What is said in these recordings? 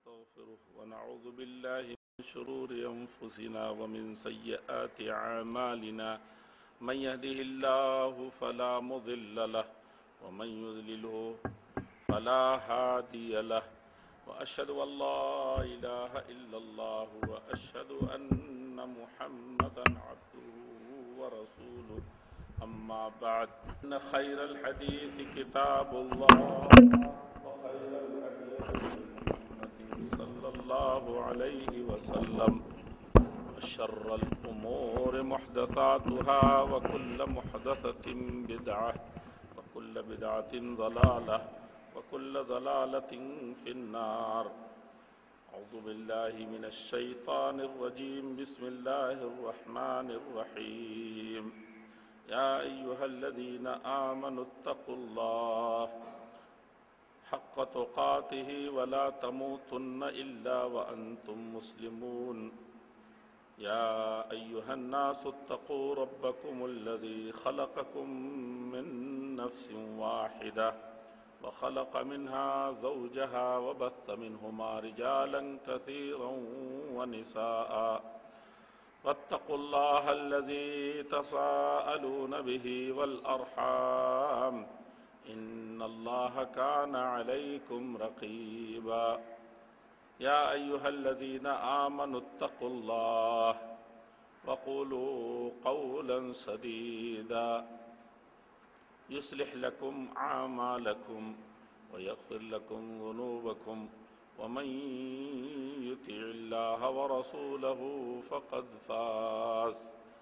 ونستغفره ونعوذ بالله من شرور أنفسنا ومن سيئات أعمالنا من يهده الله فلا مضل له ومن يضلله فلا هادي له وأشهد أن لا إله إلا الله وأشهد أن محمدا عبده ورسوله أما بعد إن خير الحديث كتاب الله وخير الحديث صلى الله عليه وسلم وشر الأمور محدثاتها وكل محدثة بدعة وكل بدعة ضلالة وكل ضلالة في النار. أعوذ بالله من الشيطان الرجيم. بسم الله الرحمن الرحيم. يا أيها الذين آمنوا اتقوا الله حق تقاته ولا تموتن إلا وأنتم مسلمون. يا أيها الناس اتقوا ربكم الذي خلقكم من نفس واحدة وخلق منها زوجها وبث منهما رجالا كثيرا ونساء واتقوا الله الذي تساءلون به والأرحام إن الله كان عليكم رقيبا. يا أيها الذين آمنوا اتقوا الله وقولوا قولا سديدا يصلح لكم أعمالكم ويغفر لكم ذنوبكم ومن يطع الله ورسوله فقد فاز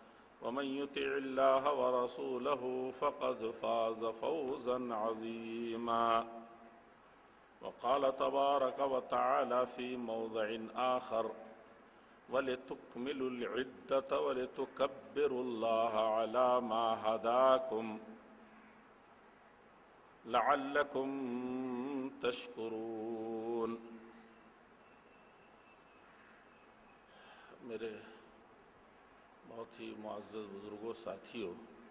فقد فاز فوزا عظيما. وقال تبارك وتعالى في موضع آخر ولتكملوا العدة ولتكبروا الله على ما هداكم لعلكم تشکرون. میرے بہت ہی معزز بزرگوں، ساتھیوں،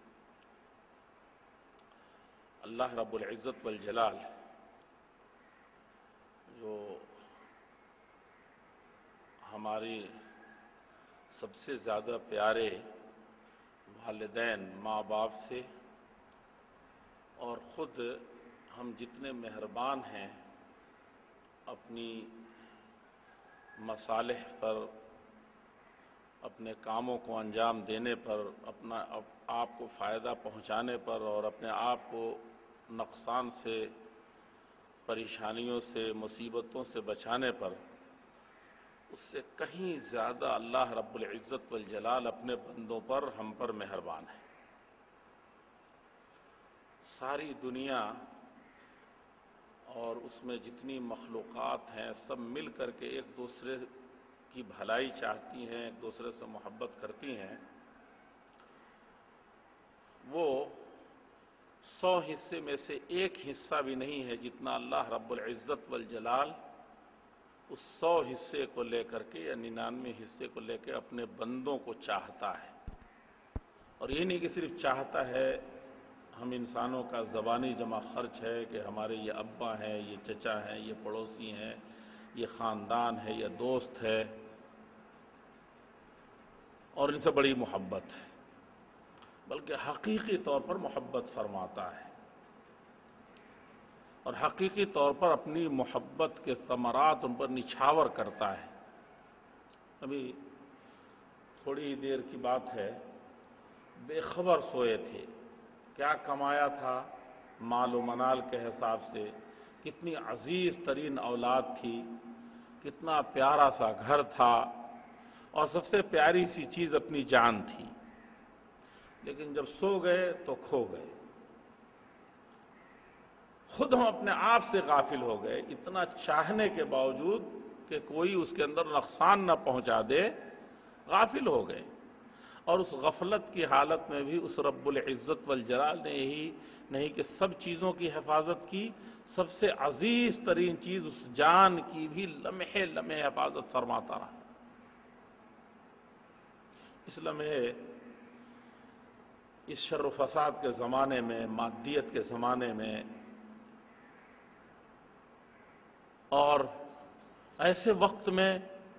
اللہ رب العزت والجلال جو ہماری سب سے زیادہ پیارے والدین ماں باپ سے اور خود ہم جتنے مہربان ہیں اپنی مصالح پر، اپنے کاموں کو انجام دینے پر، اپنا آپ کو فائدہ پہنچانے پر اور اپنے آپ کو نقصان سے، پریشانیوں سے، مصیبتوں سے بچانے پر، اس سے کہیں زیادہ اللہ رب العزت والجلال اپنے بندوں پر، ہم پر مہربان ہے. ساری دنیا اور اس میں جتنی مخلوقات ہیں سب مل کر کے ایک دوسرے کی بھلائی چاہتی ہیں، ایک دوسرے سے محبت کرتی ہیں. وہ 100 حصے میں سے ایک حصہ بھی نہیں ہے جتنا اللہ رب العزت والجلال اس 100 حصے کو لے کر کے یا 99 حصے کو لے کے اپنے بندوں کو چاہتا ہے. اور یہ نہیں کہ صرف چاہتا ہے، ہم انسانوں کا زبانی جمع خرچ ہے کہ ہمارے یہ ابا ہیں، یہ چچا ہیں، یہ پڑوسی ہیں، یہ خاندان ہے، یہ دوست ہے، اور ان سے بڑی محبت ہے، بلکہ حقیقی طور پر محبت فرماتا ہے اور حقیقی طور پر اپنی محبت کے ثمرات ان پر نچھاور کرتا ہے. ابھی تھوڑی دیر کی بات ہے، بے خبر سوئے تھے، کیا کمایا تھا مال و منال کے حساب سے، کتنی عزیز ترین اولاد تھی، کتنا پیارا سا گھر تھا، اور سب سے پیاری سی چیز اپنی جان تھی، لیکن جب سو گئے تو کھو گئے. خود ہم اپنے آپ سے غافل ہو گئے، اتنا چاہنے کے باوجود کہ کوئی اس کے اندر نقصان نہ پہنچا دے، غافل ہو گئے. اور اس غفلت کی حالت میں بھی اس رب العزت والجلال نے یہی نہیں کہ سب چیزوں کی حفاظت کی، سب سے عزیز ترین چیز اس جان کی بھی لمحے لمحے حفاظت فرماتا رہا. اس لمحے، اس شر و فساد کے زمانے میں، مادیت کے زمانے میں، اور ایسے وقت میں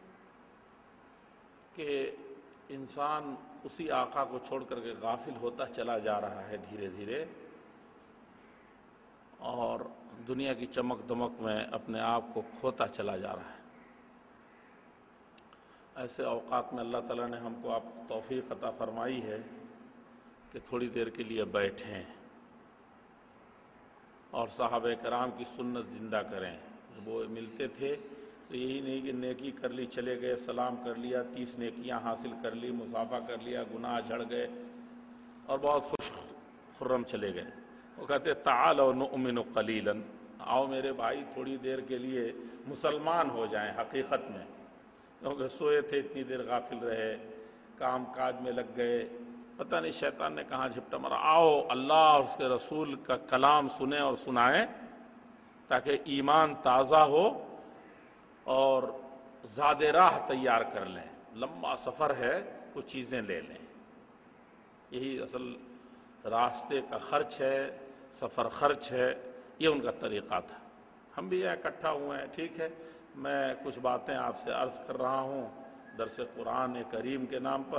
کہ انسان اسی آقا کو چھوڑ کر کے غافل ہوتا چلا جا رہا ہے دھیرے دھیرے، اور دنیا کی چمک دمک میں اپنے آپ کو کھوتا چلا جا رہا ہے۔ ایسے اوقات میں اللہ تعالیٰ نے ہم کو آپ توفیق عطا فرمائی ہے کہ تھوڑی دیر کے لیے بیٹھیں اور صحابہ کرام کی سنت زندہ کریں۔ وہ ملتے تھے تو یہی نہیں کہ نیکی کر لی چلے گئے، سلام کر لیا، 30 نیکیاں حاصل کر لی، مصافحہ کر لیا، گناہ جھڑ گئے اور بہت خوش خرم چلے گئے۔ وہ کہتے تعالوا نؤمن قلیلا، آؤ میرے بھائی تھوڑی دیر کے لیے مسلمان ہو جائیں۔ حقیقت میں کیونکہ سوئے تھے، اتنی دیر غافل رہے، کام کاج میں لگ گئے، پتہ نہیں شیطان نے کہاں جھپٹا مارا۔ آؤ اللہ اور اس کے رسول کا کلام سنیں اور سنائیں تاکہ ایمان تازہ ہو اور زاد راہ تیار کر لیں۔ لمبا سفر ہے، کچھ چیزیں لے لیں۔ یہی اصل راستے کا خرچ ہے، سفر خرچ ہے، یہ ان کا طریقہ تھا۔ ہم بھی یہاں اکٹھا ہوئے ہیں، ٹھیک ہے، میں کچھ باتیں آپ سے عرض کر رہا ہوں درس قرآن کریم کے نام پر،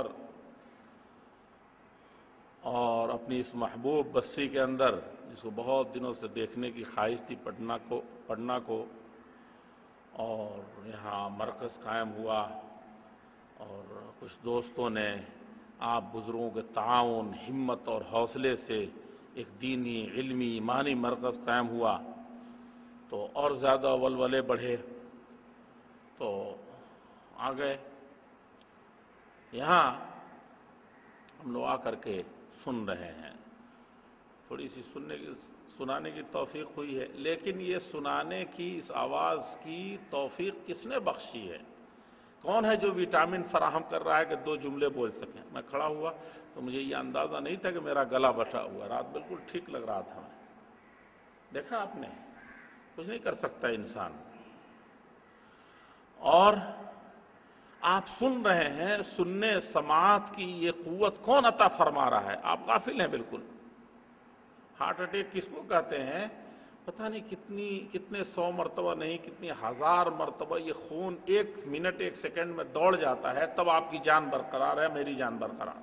اور اپنی اس محبوب بستی کے اندر جس کو بہت دنوں سے دیکھنے کی خواہش تھی پڑھنا کو، اور یہاں مرکز قائم ہوا اور کچھ دوستوں نے آپ بزرگوں کے تعاون، ہمت اور حوصلے سے ایک دینی، علمی، ایمانی مرکز قائم ہوا تو اور زیادہ ولولے بڑھے، تو آ گئے یہاں ہم لوگ آ کر کے سن رہے ہیں۔ تھوڑی سی سنانے کی توفیق ہوئی ہے، لیکن یہ سنانے کی، اس آواز کی توفیق کس نے بخشی ہے؟ کون ہے جو وٹامن فراہم کر رہا ہے کہ 2 جملے بول سکیں؟ میں کھڑا ہوا تو مجھے یہ اندازہ نہیں تھا کہ میرا گلا بٹھا ہوا، رات بالکل ٹھیک لگ رہا تھا۔ دیکھا آپ نے، کچھ نہیں کر سکتا انسان۔ اور آپ سن رہے ہیں، سننے سماعت کی یہ قوت کون عطا فرما رہا ہے؟ آپ غافل ہیں بالکل۔ ہارٹ اٹیک کس کو کہتے ہیں؟ پتہ نہیں کتنے 100 مرتبہ نہیں، کتنی 1000 مرتبہ یہ خون 1 منٹ 1 سیکنڈ میں دوڑ جاتا ہے، تب آپ کی جان برقرار ہے، میری جان برقرار۔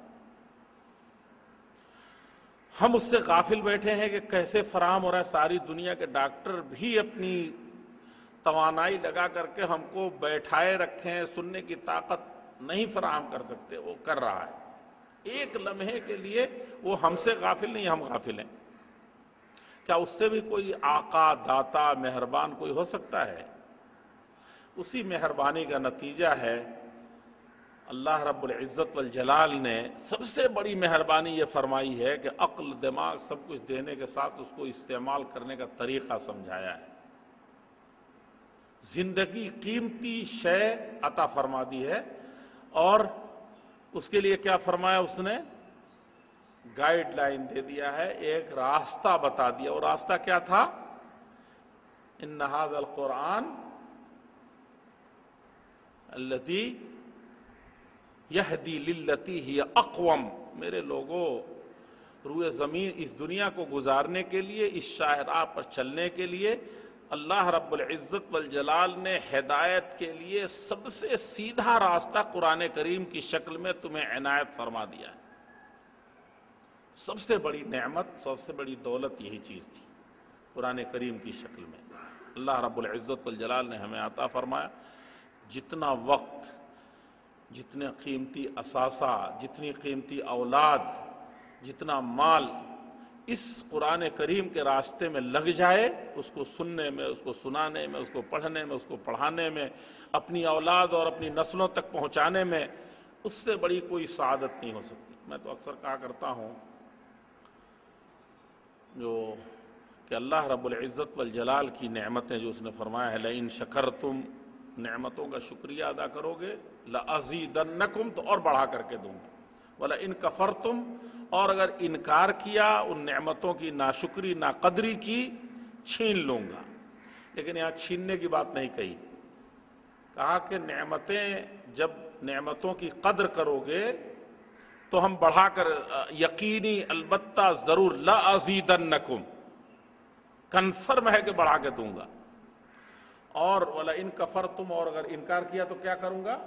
ہم اس سے غافل بیٹھے ہیں کہ کیسے فراہم ہو رہا ہے۔ ساری دنیا کے ڈاکٹر بھی اپنی توانائی لگا کر کے ہم کو بیٹھائے رکھیں، سننے کی طاقت نہیں فراہم کر سکتے، وہ کر رہا ہے۔ ایک لمحے کے لیے وہ ہم سے غافل نہیں، ہم غافل ہیں۔ کیا اس سے بھی کوئی آقا، داتا، مہربان کوئی ہو سکتا ہے؟ اسی مہربانی کا نتیجہ ہے اللہ رب العزت والجلال نے سب سے بڑی مہربانی یہ فرمائی ہے کہ عقل، دماغ سب کچھ دینے کے ساتھ اس کو استعمال کرنے کا طریقہ سمجھایا ہے۔ زندگی قیمتی شے عطا فرما دی ہے، اور اس کے لیے کیا فرمایا اس نے؟ گائیڈ لائن دے دیا ہے، ایک راستہ بتا دیا۔ اور راستہ کیا تھا؟ ان ھذا القرآن الذی یہدی للتی ہی اقوم۔ میرے لوگوں، روئے زمین اس دنیا کو گزارنے کے لیے، اس شاہراہ پر چلنے کے لیے اللہ رب العزت والجلال نے ہدایت کے لیے سب سے سیدھا راستہ قرآن کریم کی شکل میں تمہیں عنایت فرما دیا ہے۔ سب سے بڑی نعمت، سب سے بڑی دولت یہی چیز تھی، قرآن کریم کی شکل میں اللہ رب العزت والجلال نے ہمیں عطا فرمایا۔ جتنا وقت، جتنے قیمتی اثاثہ، جتنی قیمتی اولاد، جتنا مال اس قرآن کریم کے راستے میں لگ جائے، اس کو سننے میں، اس کو سنانے میں، اس کو پڑھنے میں، اس کو پڑھانے میں، اپنی اولاد اور اپنی نسلوں تک پہنچانے میں، اس سے بڑی کوئی سعادت نہیں ہو سکتی۔ میں تو اکثر کہا کرتا ہوں کہ اللہ رب العزت والجلال کی نعمتیں جو اس نے فرمایا ہے، لئن شکرتم، نعمتوں کا شکریہ ادا کرو گے، لأزیدنکم، تو اور بڑھا کر کے دوں گا، وَلَئِن کفرتم، اور اگر انکار کیا، ان نعمتوں کی ناشکری، ناقدری کی، چھین لوں گا۔ لیکن یہاں چھیننے کی بات نہیں کہی، کہا کہ نعمتیں، جب نعمتوں کی قدر کرو گے تو ہم بڑھا کر، یقینی، البتہ، ضرور، لأزیدنکم، کنفرم ہے کہ بڑھا کے دوں گا۔ اور وَلَئِن كَفَرْتُمْ، اور اگر انکار کیا تو کیا کروں گا؟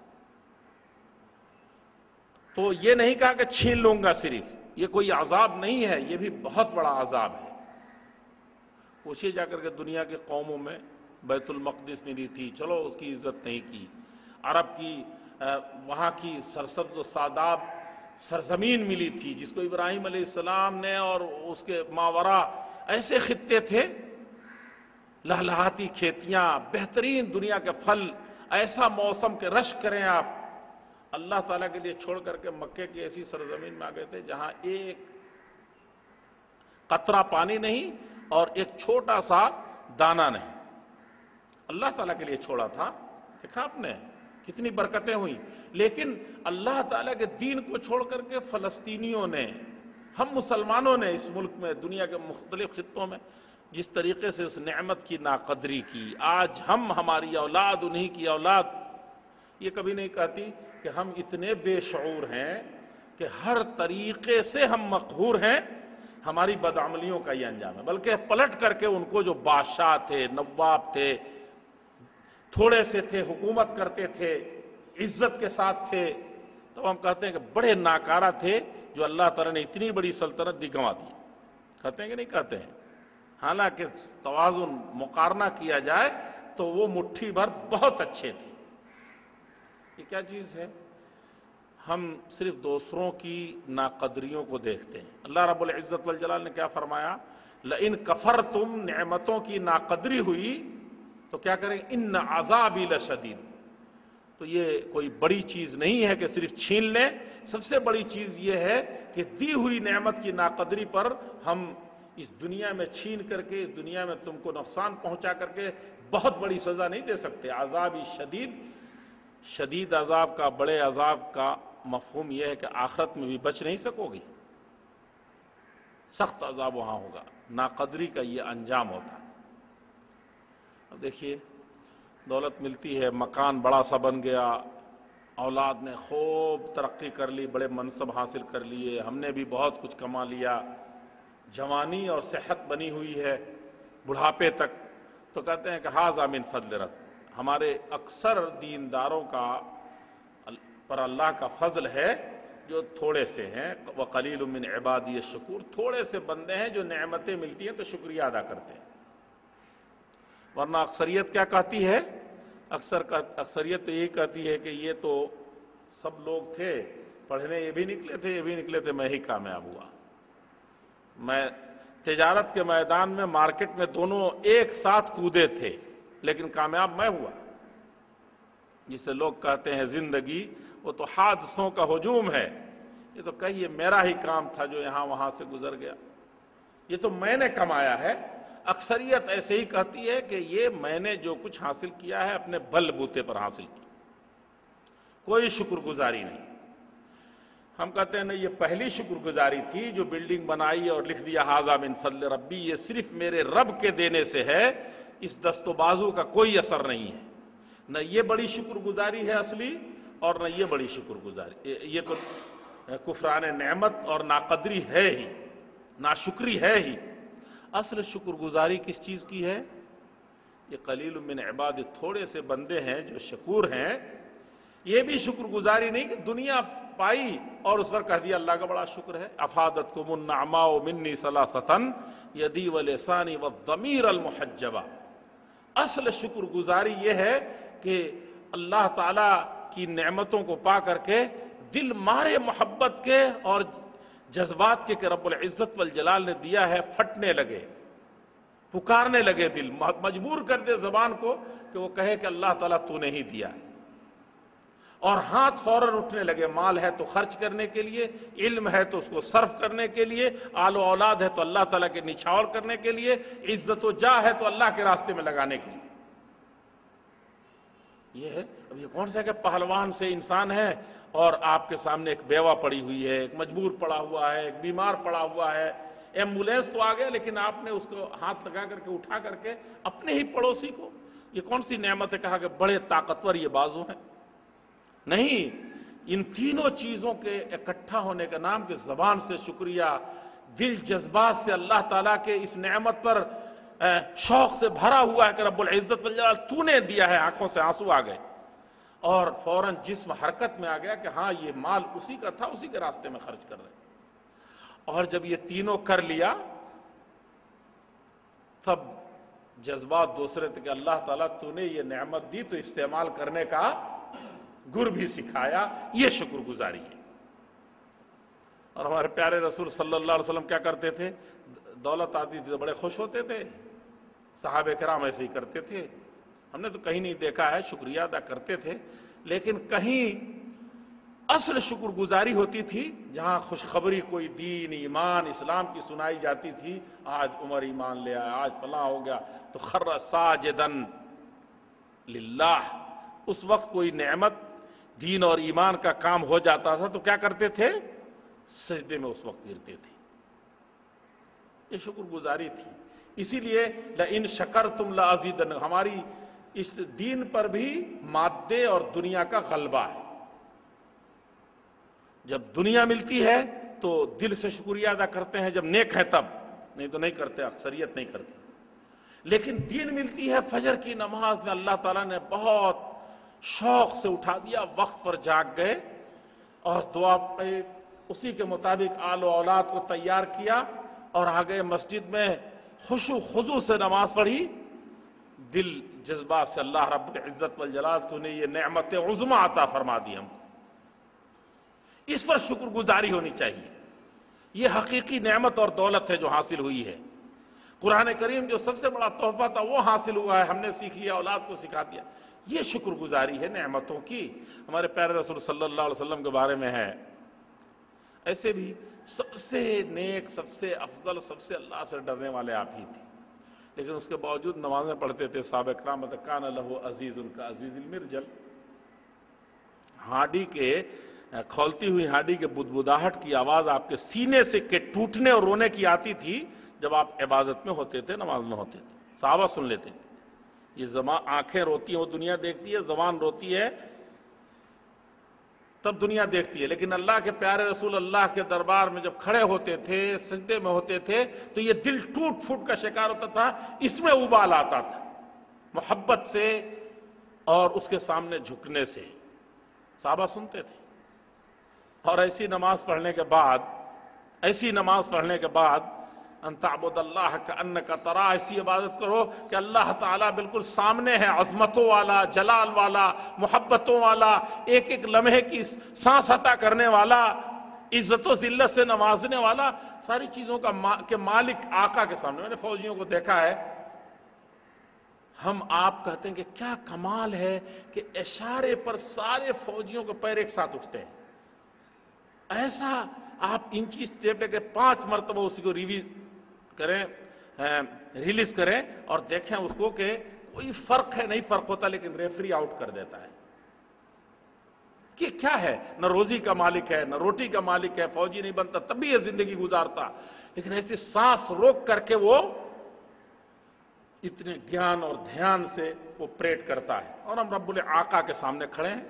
تو یہ نہیں کہا کہ چھین لوں گا صرف، یہ کوئی عذاب نہیں ہے، یہ بھی بہت بڑا عذاب ہے۔ پوچھیے جا کر کے دنیا کے قوموں میں بیت المقدس ملی تھی، چلو اس کی عزت نہیں کی، عرب کی وہاں کی سرسبز و ساداب سرزمین ملی تھی جس کو ابراہیم علیہ السلام نے، اور اس کے ماورا ایسے خطے تھے، لہلہاتی کھیتیاں، بہترین دنیا کے پھل، ایسا موسم کہ رشک کریں آپ، اللہ تعالیٰ کے لیے چھوڑ کر کے مکے کی ایسی سرزمین میں آ گئے تھے جہاں ایک قطرہ پانی نہیں اور ایک چھوٹا سا دانہ نہیں، اللہ تعالیٰ کے لیے چھوڑا تھا۔ دیکھا آپ نے کتنی برکتیں ہوئیں، لیکن اللہ تعالیٰ کے دین کو چھوڑ کر کے فلسطینیوں نے، ہم مسلمانوں نے اس ملک میں، دنیا کے مختلف خطوں میں جس طریقے سے اس نعمت کی ناقدری کی، آج ہماری اولاد، انہی کی اولاد یہ کبھی نہیں کہتی کہ ہم اتنے بے شعور ہیں کہ ہر طریقے سے ہم مقہور ہیں، ہماری بدعملیوں کا یہ انجام ہے، بلکہ پلٹ کر کے ان کو جو بادشاہ تھے، نواب تھے، تھوڑے سے تھے، حکومت کرتے تھے، عزت کے ساتھ تھے، تو ہم کہتے ہیں کہ بڑے ناکارہ تھے جو اللہ تعالیٰ نے اتنی بڑی سلطنت دی گنوا دی۔ کہتے ہیں کہ نہیں کہتے ہیں؟ حالانکہ توازن مقارنہ کیا جائے تو وہ مٹھی بھر بہت اچھے تھے۔ یہ کیا چیز ہے؟ ہم صرف دوسروں کی ناقدریوں کو دیکھتے ہیں۔ اللہ رب العزت والجلال نے کیا فرمایا؟ لئن کفرتم، نعمتوں کی ناقدری ہوئی تو کیا کریں؟ ان عذابی لشدید۔ تو یہ کوئی بڑی چیز نہیں ہے کہ صرف چھین لیں، سب سے بڑی چیز یہ ہے کہ دی ہوئی نعمت کی ناقدری پر ہم اس دنیا میں چھین کر کے، اس دنیا میں تم کو نقصان پہنچا کر کے بہت بڑی سزا نہیں دے سکتے۔ عذابی شدید، شدید عذاب کا، بڑے عذاب کا مفہوم یہ ہے کہ آخرت میں بھی بچ نہیں سکو گی، سخت عذاب وہاں ہوگا، ناقدری کا یہ انجام ہوتا ہے۔ اب دیکھیے دولت ملتی ہے، مکان بڑا سا بن گیا، اولاد نے خوب ترقی کر لی، بڑے منصب حاصل کر لیے، ہم نے بھی بہت کچھ کما لیا، جوانی اور صحت بنی ہوئی ہے بڑھاپے تک، تو کہتے ہیں کہ ھذا من فضل رب۔ ہمارے اکثر دینداروں کا پر اللہ کا فضل ہے جو تھوڑے سے ہیں، وقلیل من عبادی الشکور، تھوڑے سے بندے ہیں جو نعمتیں ملتی ہیں تو شکریہ ادا کرتے ہیں، ورنہ اکثریت کیا کہتی ہے؟ اکثریت تو یہی کہتی ہے کہ یہ تو سب لوگ تھے، پڑھنے یہ بھی نکلے تھے، یہ بھی نکلے تھے، میں ہی کامیاب ہوا۔ میں تجارت کے میدان میں، مارکیٹ میں دونوں ایک ساتھ کودے تھے لیکن کامیاب میں ہوا۔ جسے لوگ کہتے ہیں زندگی، وہ تو حادثوں کا ہجوم ہے، یہ تو کہیے میرا ہی کام تھا جو یہاں وہاں سے گزر گیا، یہ تو میں نے کمایا ہے۔ اکثریت ایسے ہی کہتی ہے کہ یہ میں نے جو کچھ حاصل کیا ہے اپنے بل بوتے پر حاصل کیا، کوئی شکر گزاری نہیں۔ ہم کہتے ہیں نہیں، یہ پہلی شکر گزاری تھی جو بلڈنگ بنائی اور لکھ دیا ھذا من فضل ربی، یہ صرف میرے رب کے دینے سے ہے، اس دست و بازو کا کوئی اثر نہیں ہے۔ نہ یہ بڑی شکر گزاری ہے اصلی، اور نہ یہ بڑی شکر گزاری، یہ تو کفران نعمت اور ناقدری ہے ہی، ناشکری ہے ہی۔ اصل شکر گزاری کس چیز کی ہے؟ یہ قلیل من عباد، تھوڑے سے بندے ہیں جو شکور ہیں۔ یہ بھی شکر گزاری نہیں کہ دنیا پائی اور اس پر کہہ دیا اللہ کا بڑا شکر ہے۔ افادتکم النعماء منی ثلاثۃ یدی ولسانی والضمیر المحجبہ۔ اصل شکر گزاری یہ ہے کہ اللہ تعالیٰ کی نعمتوں کو پا کر کے دل مارے محبت کے اور جذبات کے کہ رب العزت والجلال نے دیا ہے، پھٹنے لگے، پکارنے لگے، دل مجبور کر دے زبان کو کہ وہ کہے کہ اللہ تعالیٰ تو نے ہی دیا ہے، اور ہاتھ فوراً اٹھنے لگے، مال ہے تو خرچ کرنے کے لیے، علم ہے تو اس کو صرف کرنے کے لیے، آل و اولاد ہے تو اللہ تعالیٰ کے نچھاور کرنے کے لیے، عزت و جاہ ہے تو اللہ کے راستے میں لگانے کے لیے۔ یہ ہے، اب یہ کون سا کہ پہلوان سے انسان ہے اور آپ کے سامنے ایک بیوہ پڑی ہوئی ہے، ایک مجبور پڑا ہوا ہے، ایک بیمار پڑا ہوا ہے، ایمبولینس تو آ گیا لیکن آپ نے اس کو ہاتھ لگا کر کے اٹھا کر کے اپنے ہی پڑوسی کو، یہ کون سی نعمت ہے؟ کہا کہ بڑے طاقتور یہ بازو ہیں؟ نہیں، ان تینوں چیزوں کے اکٹھا ہونے کا نام کہ زبان سے شکریہ، دل جذبات سے اللہ تعالیٰ کے اس نعمت پر شوق سے بھرا ہوا ہے کہ رب العزت والجلال تو نے دیا ہے، آنکھوں سے آنسو آ گئے اور فوراً جسم حرکت میں آ گیا کہ ہاں یہ مال اسی کا تھا، اسی کے راستے میں خرچ کر رہے. اور جب یہ تینوں کر لیا تب جذبات دوسرے تھے کہ اللہ تعالیٰ تو نے یہ نعمت دی تو استعمال کرنے کا گر بھی سکھایا، یہ شکر گزاری ہے. اور ہمارے پیارے رسول صلی اللہ علیہ وسلم کیا کرتے تھے؟ دولت آتی تھی تو بڑے خوش ہوتے تھے، صحابہ کرام ایسے ہی کرتے تھے. ہم نے تو کہیں نہیں دیکھا ہے، شکریہ ادا کرتے تھے، لیکن کہیں اصل شکر گزاری ہوتی تھی جہاں خوشخبری کوئی دین ایمان اسلام کی سنائی جاتی تھی. آج عمر ایمان لے آیا، آج فلاں ہو گیا، تو خر ساجدن للہ. اس وقت کوئی نعمت دین اور ایمان کا کام ہو جاتا تھا تو کیا کرتے تھے؟ سجدے میں اس وقت گرتے تھے. یہ شکر گزاری تھی. اسی لیے لئن شکرتم لازیدن، ہماری اس دین پر بھی مادے اور دنیا کا غلبہ ہے. جب دنیا ملتی ہے تو دل سے شکریہ ادا کرتے ہیں، جب نیک ہے تب، نہیں تو نہیں کرتے، اکثریت نہیں کرتی. لیکن دین ملتی ہے فجر کی نماز میں اللہ تعالیٰ نے بہت شوق سے اٹھا دیا، وقت پر جاگ گئے اور دعا پہ اسی کے مطابق آل و اولاد کو تیار کیا اور آ گئے مسجد میں، خشوع خضوع سے نماز پڑھی. دل جذبات سے اللہ رب العزت والجلال تو نے یہ نعمت عظمی عطا فرما دی ہم کو، اس پر شکر گزاری ہونی چاہیے. یہ حقیقی نعمت اور دولت ہے جو حاصل ہوئی ہے. قرآن کریم جو سب سے بڑا تحفہ تھا وہ حاصل ہوا ہے، ہم نے سیکھ لیا، اولاد کو سکھا دیا. یہ شکر گزاری ہے نعمتوں کی. ہمارے پیارے رسول صلی اللہ علیہ وسلم کے بارے میں ہے، ایسے بھی سب سے نیک، سب سے افضل، سب سے اللہ سے ڈرنے والے آپ ہی تھے، لیکن اس کے باوجود نمازیں پڑھتے تھے. صحابہ کرام کان لہ عزیز کا عزیز المرجل، ہانڈی کے کھولتی ہوئی ہانڈی کے بدبداہٹ کی آواز آپ کے سینے سے کے ٹوٹنے اور رونے کی آتی تھی جب آپ عبادت میں ہوتے تھے، نماز میں ہوتے تھے. صحابہ سن لیتے تھے. یہ آنکھیں روتی ہیں وہ دنیا دیکھتی ہے، زبان روتی ہے تب دنیا دیکھتی ہے، لیکن اللہ کے پیارے رسول اللہ کے دربار میں جب کھڑے ہوتے تھے، سجدے میں ہوتے تھے، تو یہ دل ٹوٹ پھوٹ کا شکار ہوتا تھا. اس میں ابال آتا تھا محبت سے اور اس کے سامنے جھکنے سے. صحابہ سنتے تھے. اور ایسی نماز پڑھنے کے بعد ان تعبد اللہ کأنک تراہ، ایسی عبادت کرو کہ اللہ تعالیٰ بالکل سامنے ہے، عظمتوں والا، جلال والا، محبتوں والا، ایک ایک لمحے کی سانس عطا کرنے والا، عزت و ذلت سے نوازنے والا، ساری چیزوں کا مالک آقا کے سامنے. میں نے فوجیوں کو دیکھا ہے، ہم آپ کہتے ہیں کہ کیا کمال ہے کہ اشارے پر سارے فوجیوں کے پیر ایک ساتھ اٹھتے ہیں. ایسا آپ انچی اسٹیپ لے کے 5 مرتبہ اسی کو ریلیز کریں اور دیکھیں اس کو کہ کوئی فرق ہے نہیں فرق ہوتا، لیکن ریفری آؤٹ کر دیتا ہے. کہ کیا ہے؟ نہ روزی کا مالک ہے، نہ روٹی کا مالک ہے، فوجی نہیں بنتا تب بھی یہ زندگی گزارتا، لیکن ایسی سانس روک کر کے وہ اتنے گیان اور دھیان سے وہ پریڈ کرتا ہے. اور ہم رب العاقہ کے سامنے کھڑے ہیں،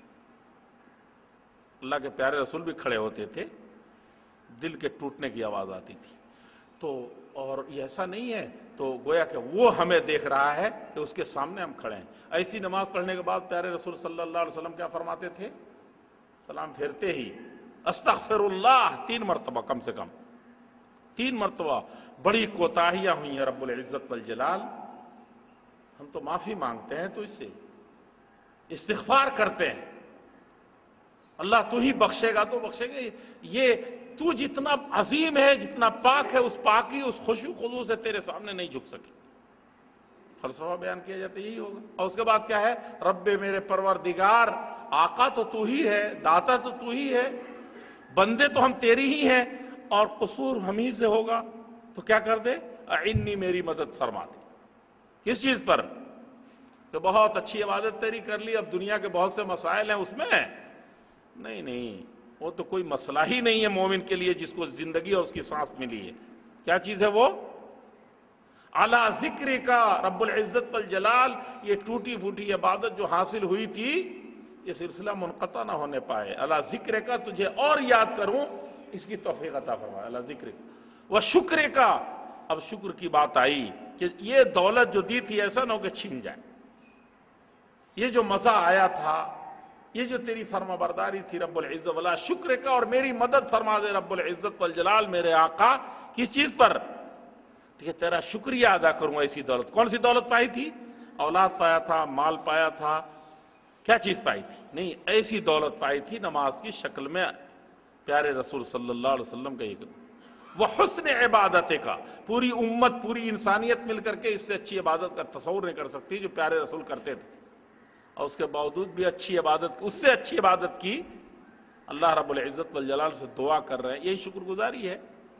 اللہ کے پیارے رسول بھی کھڑے ہوتے تھے، دل کے ٹوٹنے کی آواز آتی تھی. تو اور یہ ایسا نہیں ہے تو گویا کہ وہ ہمیں دیکھ رہا ہے کہ اس کے سامنے ہم کھڑے ہیں. ایسی نماز پڑھنے کے بعد پیارے رسول صلی اللہ علیہ وسلم کیا فرماتے تھے؟ سلام پھیرتے ہی استغفر اللہ 3 مرتبہ، کم سے کم 3 مرتبہ. بڑی کوتاہیاں ہوئی ہیں رب العزت والجلال، ہم تو معافی مانگتے ہیں، تو اس سے استغفار کرتے ہیں. اللہ تو ہی بخشے گا تو بخشے گا. یہ تو جتنا عظیم ہے، جتنا پاک ہے، اس پاکی، اس خشوع خضوع سے تیرے سامنے نہیں جھک سکے. فلسفہ بیان کیا جاتا یہی ہوگا. اور اس کے بعد کیا ہے؟ رب میرے پروردگار، آقا تو تو ہی ہے، داتا تو تو ہی ہے، بندے تو ہم تیری ہی ہیں، اور قصور ہم ہی سے ہوگا تو کیا کر دے؟ اعنی، میری مدد فرما دے. کس چیز پر؟ کہ بہت اچھی عبادت تیری کر لی، اب دنیا کے بہت سے مسائل ہیں اس میں. نہیں، وہ تو کوئی مسئلہ ہی نہیں ہے مومن کے لیے جس کو زندگی اور اس کی سانس ملی ہے. کیا چیز ہے وہ؟ اعلیٰ ذکر کا رب العزت والجلال. یہ ٹوٹی پھوٹی عبادت جو حاصل ہوئی تھی، یہ سلسلہ منقطع نہ ہونے پائے. اعلیٰ ذکر کا، تجھے اور یاد کروں، اس کی توفیق عطا فرمائے. اعلیٰ ذکر و شکر کا. اب شکر کی بات آئی کہ یہ دولت جو دی تھی ایسا نہ ہو کہ چھین جائے، یہ جو مزہ آیا تھا، یہ جو تیری فرما برداری تھی رب العزت والا شکر کا، اور میری مدد فرما دے رب العزت والجلال میرے آقا کس چیز پر کہ تیرا شکریہ ادا کروں۔ ایسی دولت، کون سی دولت پائی تھی؟ اولاد پایا تھا، مال پایا تھا، کیا چیز پائی تھی؟ نہیں، ایسی دولت پائی تھی نماز کی شکل میں پیارے رسول صلی اللہ علیہ وسلم کا یہ وہ حسن عبادت کا، پوری امت پوری انسانیت مل کر کے اس سے اچھی عبادت کا تصور نہیں کر سکتی جو پیارے رسول کرتے تھے، اور اس کے باوجود بھی اچھی عبادت، اس سے اچھی عبادت کی۔ اللہ رب العزت والجلال سے دعا کر رہے ہیں، یہی شکر گزاری ہے۔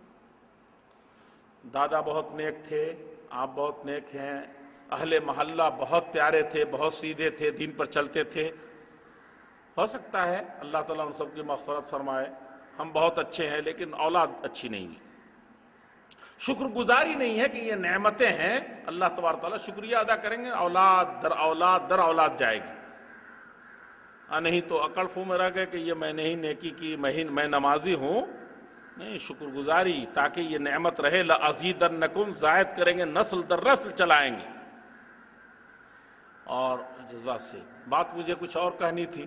دادا بہت نیک تھے، آپ بہت نیک ہیں، اہل محلہ بہت پیارے تھے، بہت سیدھے تھے، دین پر چلتے تھے، ہو سکتا ہے اللہ تعالیٰ ان سب کی مغفرت فرمائے، ہم بہت اچھے ہیں لیکن اولاد اچھی نہیں ہوئی۔ شکر گزاری نہیں ہے کہ یہ نعمتیں ہیں، اللہ تبارک تعالیٰ شکریہ ادا کریں گے، اولاد در اولاد در اولاد جائے گی، نہیں تو اکڑ فو میں رہ گئے کہ یہ میں نے ہی نیکی کی، میں نمازی ہوں۔ نہیں، شکر گزاری تاکہ یہ نعمت رہے، لَأَزِيدَنَّكُمْ، زائد کریں گے، نسل در نسل چلائیں گے۔ اور جذبات سے بات مجھے کچھ اور کہنی تھی۔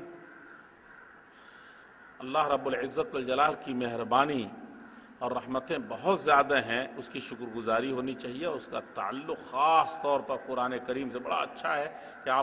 اللہ رب العزت والجلال کی مہربانی اور رحمتیں بہت زیادہ ہیں، اس کی شکر گزاری ہونی چاہیے، اس کا تعلق خاص طور پر قرآن کریم سے بڑا اچھا ہے کہ آپ